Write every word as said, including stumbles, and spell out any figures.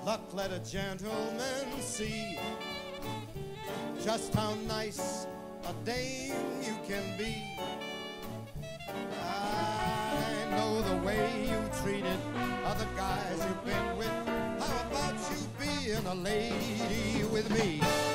luck, let a gentleman see just how nice a dame you can be. I know the way you treated other guys you've been with. How about you being a lady with me?